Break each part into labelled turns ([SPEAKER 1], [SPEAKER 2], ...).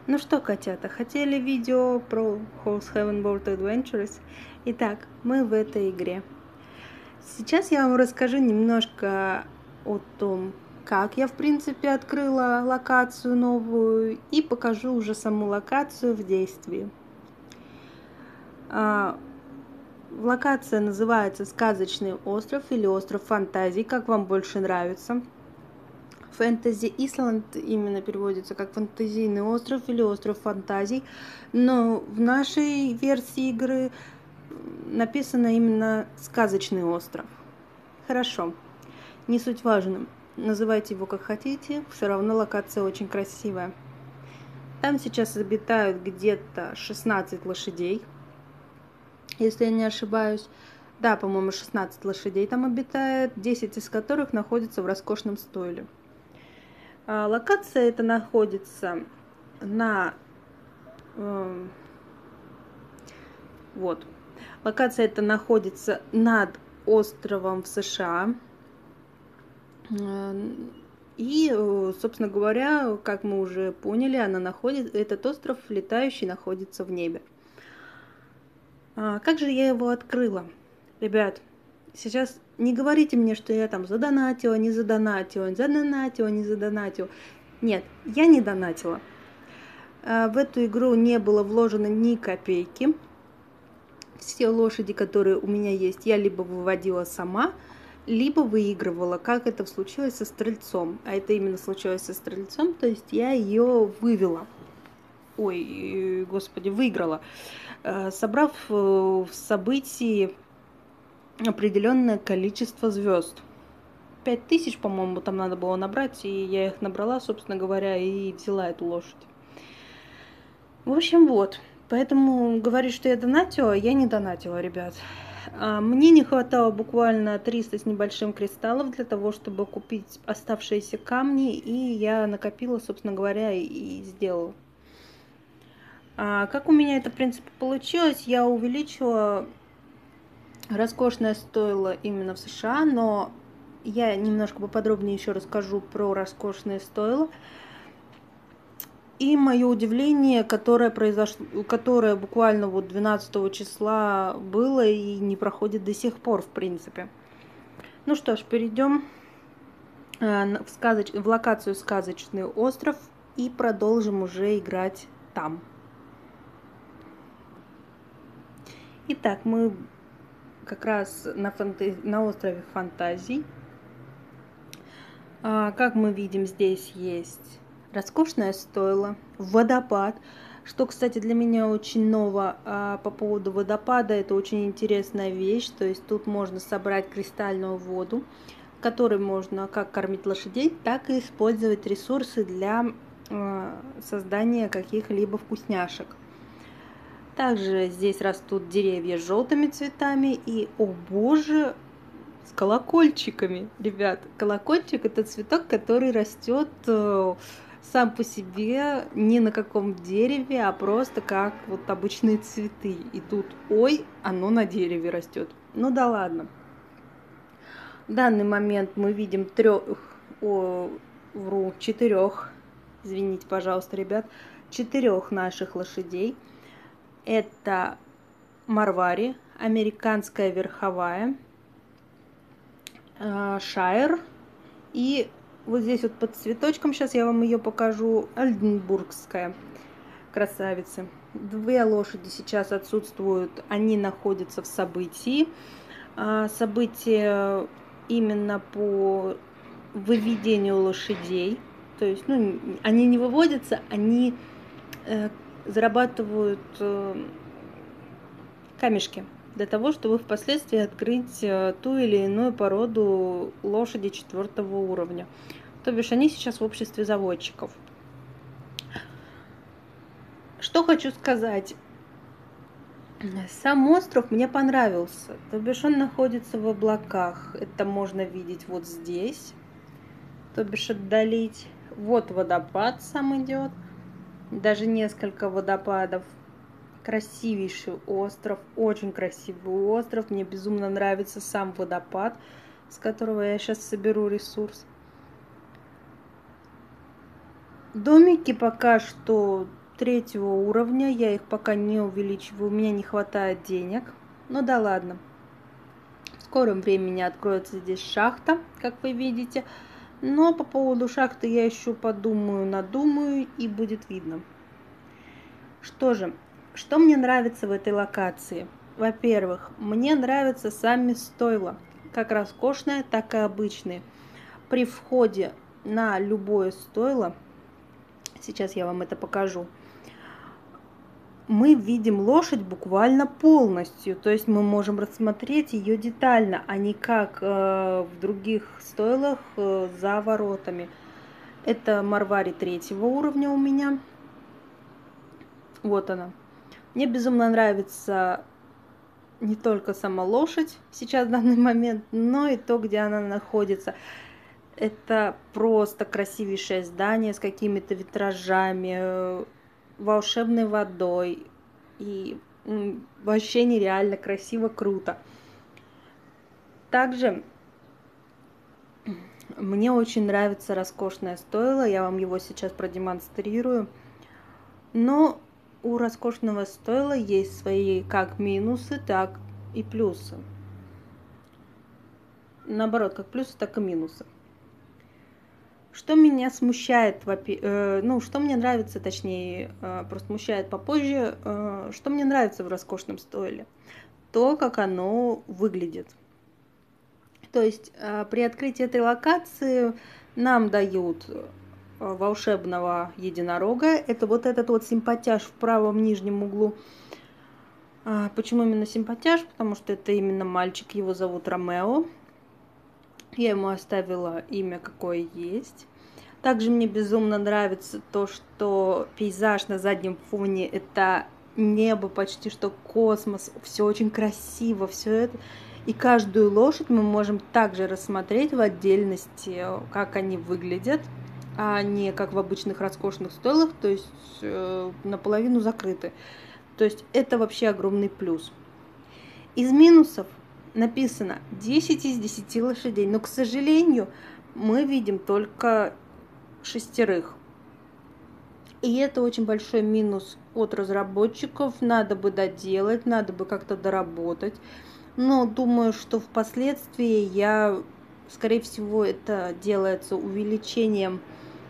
[SPEAKER 1] Ну что, котята, хотели видео про Horse Heaven World Adventures? Итак, мы в этой игре. Сейчас я вам расскажу немножко о том, как я, в принципе, открыла локацию новую, и покажу уже саму локацию в действии. Локация называется «Сказочный остров» или «Остров фантазий», как вам больше нравится. Фэнтези Исланд именно переводится как фантазийный остров или остров фантазий, но в нашей версии игры написано именно сказочный остров. Хорошо, не суть важно, называйте его как хотите, все равно локация очень красивая. Там сейчас обитают где-то 16 лошадей, если я не ошибаюсь. Да, по-моему, 16 лошадей там обитает, 10 из которых находятся в роскошном стойле. Локация эта находится на... вот. Локация эта находится над островом в США. И, собственно говоря, как мы уже поняли, этот остров летающий находится в небе. Как же я его открыла? Ребят, сейчас не говорите мне, что я там задонатила, не задонатила, задонатила, не задонатила. Нет, я не донатила. В эту игру не было вложено ни копейки. Все лошади, которые у меня есть, я либо выводила сама, либо выигрывала, как это случилось со Стрельцом. А это именно случилось со Стрельцом, то есть я ее вывела. Ой, господи, выиграла. Собрав в событии определенное количество звезд. 5000, по-моему, там надо было набрать, и я их набрала, собственно говоря, и взяла эту лошадь. В общем, вот. Поэтому говорить, что я донатила, я не донатила, ребят. Мне не хватало буквально 300 с небольшим кристаллов для того, чтобы купить оставшиеся камни, и я накопила, собственно говоря, и сделала. Как у меня это, в принципе, получилось, я увеличила роскошное стойло именно в США, но я немножко поподробнее еще расскажу про роскошное стойло. И мое удивление, которое буквально вот 12 числа было и не проходит до сих пор, в принципе. Ну что ж, перейдем в локацию «Сказочный остров» и продолжим уже играть там. Итак, мы как раз на острове фантазий. Как мы видим, здесь есть роскошное стойло, водопад, что, кстати, для меня очень ново. По поводу водопада, это очень интересная вещь, то есть тут можно собрать кристальную воду, которой можно как кормить лошадей, так и использовать ресурсы для создания каких-либо вкусняшек. Также здесь растут деревья с желтыми цветами и, о боже, с колокольчиками. Ребят, колокольчик — это цветок, который растет сам по себе, не на каком дереве, а просто как вот обычные цветы. И тут, ой, оно на дереве растет. Ну да ладно. В данный момент мы видим четырех, извините, пожалуйста, ребят, 4 наших лошадей. Это Марвари, американская верховая, Шайер, и вот здесь вот под цветочком, сейчас я вам ее покажу, ольденбургская красавица. 2 лошади сейчас отсутствуют, они находятся в событии. Событие именно по выведению лошадей, то есть, ну, они не выводятся, они зарабатывают камешки для того, чтобы впоследствии открыть ту или иную породу лошади 4-го уровня. То бишь они сейчас в обществе заводчиков. Что хочу сказать. Сам остров мне понравился. То бишь он находится в облаках. Это можно видеть вот здесь. То бишь отдалить. Вот водопад сам идет. Даже несколько водопадов. Красивейший остров, очень красивый остров. Мне безумно нравится сам водопад, с которого я сейчас соберу ресурс. Домики пока что третьего уровня. Я их пока не увеличиваю, у меня не хватает денег. Ну да ладно. В скором времени откроется здесь шахта, как вы видите. Но по поводу шахты я еще подумаю, надумаю, и будет видно. Что же, что мне нравится в этой локации? Во-первых, мне нравятся сами стойла, как роскошные, так и обычные. При входе на любое стойло, сейчас я вам это покажу, мы видим лошадь буквально полностью, то есть мы можем рассмотреть ее детально, а не как в других стойлах за воротами. Это Марвари третьего уровня у меня. Вот она. Мне безумно нравится не только сама лошадь сейчас в данный момент, но и то, где она находится. Это просто красивейшее здание с какими-то витражами, волшебной водой. И вообще нереально красиво, круто. Также мне очень нравится роскошное стойло. Я вам его сейчас продемонстрирую. Но у роскошного стойла есть свои как минусы, так и плюсы. Наоборот, как плюсы, так и минусы. Что меня смущает, что мне нравится, точнее, просто смущает попозже, что мне нравится в роскошном стойле, то, как оно выглядит. То есть при открытии этой локации нам дают волшебного единорога. Это вот этот вот симпатяж в правом нижнем углу. Почему именно симпатяж? Потому что это именно мальчик, его зовут Ромео. Я ему оставила имя, какое есть. Также мне безумно нравится то, что пейзаж на заднем фоне — это небо, почти что космос. Все очень красиво, все это. И каждую лошадь мы можем также рассмотреть в отдельности, как они выглядят, а не как в обычных роскошных стойлах, то есть наполовину закрыты. То есть это вообще огромный плюс. Из минусов написано 10 из 10 лошадей, но, к сожалению, мы видим только 6. И это очень большой минус от разработчиков. Надо бы доделать, надо бы как-то доработать. Но думаю, что впоследствии скорее всего, это делается увеличением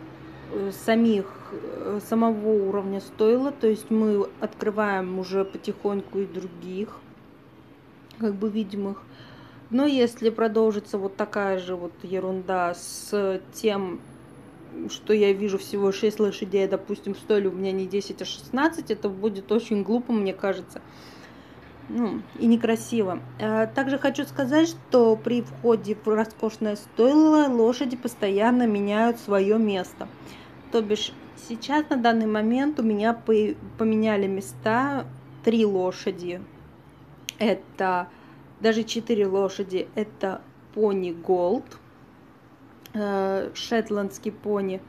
[SPEAKER 1] самого уровня стойла. То есть мы открываем уже потихоньку и других, как бы видимых. Но если продолжится вот такая же вот ерунда с тем, что я вижу всего 6 лошадей, допустим, в стойле у меня не 10, а 16, это будет очень глупо, мне кажется. И некрасиво. Также хочу сказать, что при входе в роскошное стойло лошади постоянно меняют свое место. То бишь сейчас на данный момент у меня поменяли места 3 лошади. Это даже 4 лошади. Это пони Голд, шотландский пони,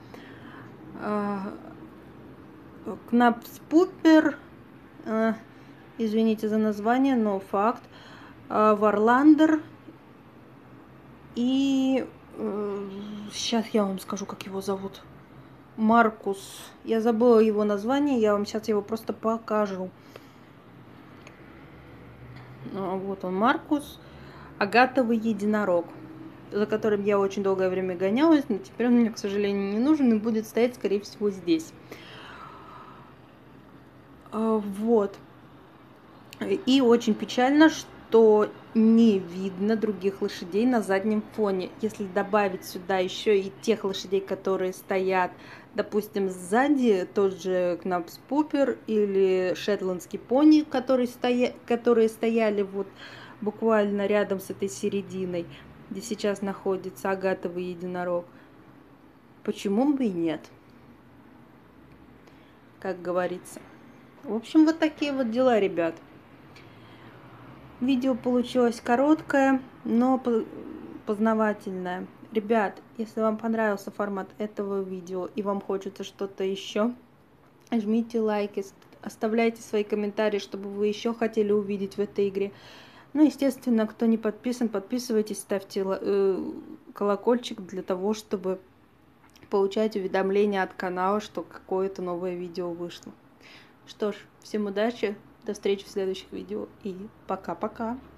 [SPEAKER 1] Кнапспупер, извините за название, но факт, Варландер и сейчас я вам скажу, как его зовут. Маркус. Я забыла его название, я вам сейчас его просто покажу. Вот он, Маркус, агатовый единорог, за которым я очень долгое время гонялась, но теперь он мне, к сожалению, не нужен и будет стоять, скорее всего, здесь. Вот. И очень печально, что не видно других лошадей на заднем фоне. Если добавить сюда еще и тех лошадей, которые стоят, допустим, сзади, тот же Кнапспупер или шотландский пони, которые стояли вот буквально рядом с этой серединой, где сейчас находится агатовый единорог, почему бы и нет, как говорится. В общем, вот такие вот дела, ребят. Видео получилось короткое, но познавательное. Ребят, если вам понравился формат этого видео и вам хочется что-то еще, жмите лайки, оставляйте свои комментарии, чтобы вы еще хотели увидеть в этой игре. Ну, естественно, кто не подписан, подписывайтесь, ставьте колокольчик для того, чтобы получать уведомления от канала, что какое-то новое видео вышло. Что ж, всем удачи, до встречи в следующих видео и пока-пока.